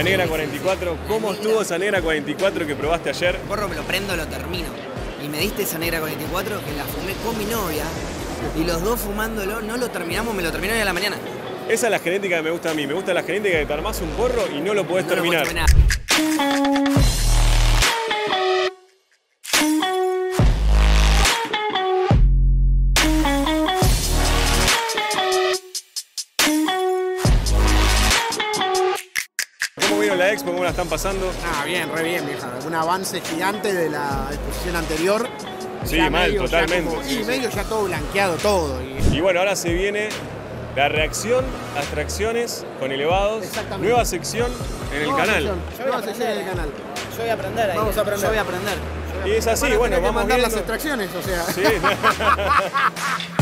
La Negra 44, ¿cómo estuvo esa Negra 44 que probaste ayer? Porro, me lo prendo, lo termino. Y me diste esa Negra 44 que la fumé con mi novia. Y los dos fumándolo, no lo terminamos, me lo terminó hoy a la mañana. Esa es la genética que me gusta a mí. Me gusta la genética que te armás un porro y no lo podés terminar. ¿Cómo vieron la expo? ¿Cómo la están pasando? Ah, bien, re bien, vieja. Un avance gigante de la exposición anterior. Sí, ya mal, medio, totalmente. Ya como, Sí, sí. medio ya todo blanqueado, todo. Y bueno, ahora se viene la reacción a extracciones con elevados. Exactamente. Nueva sección en el canal. Nueva sección en el canal. Yo voy a aprender ahí. Vamos a aprender. Yo voy a aprender. Y es así, Van a bueno, tener que vamos mandar viendo. las extracciones, o sea. Sí.